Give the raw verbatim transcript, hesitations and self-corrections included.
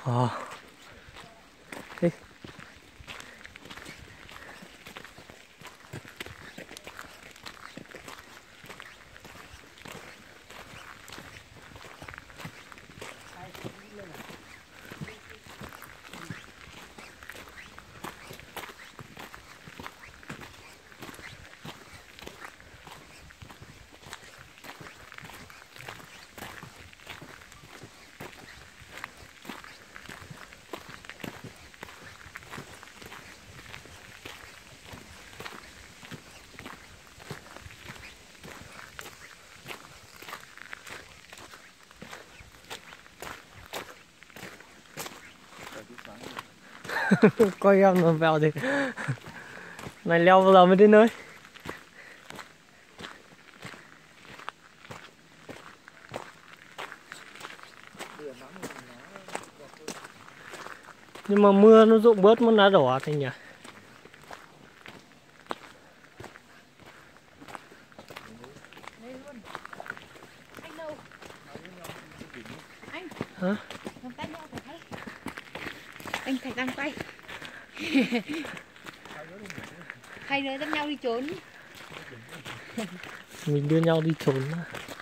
Ờ. Thế. Coi em nó vào thì này leo vào giờ mới đến nơi. Nhưng mà mưa nó rụng bớt mất lá đỏ thì nhỉ. Anh đâu? Anh. Hả? Cầm tay nhau phải thấy. Anh phải găng tay. Hai đứa dẫn nhau đi trốn. Mình đưa nhau đi trốn.